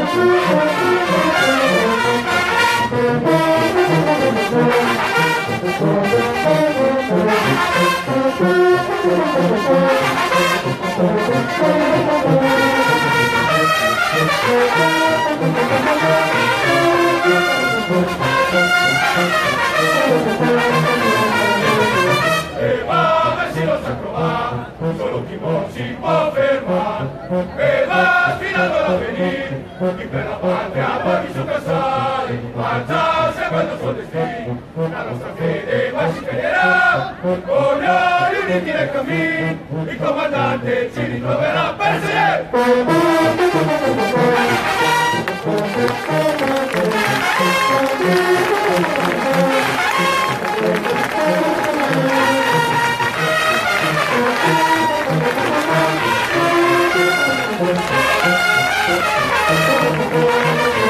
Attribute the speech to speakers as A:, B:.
A: E va verso sacro va, solo chi non si può fermare, e va fino ad ora venire, chi per la patria poi su casale, marcia seguendo il suo destino, la nostra fede mai si credierà, con gli uniti nel cammino, il comandante ci ritroverà per sé.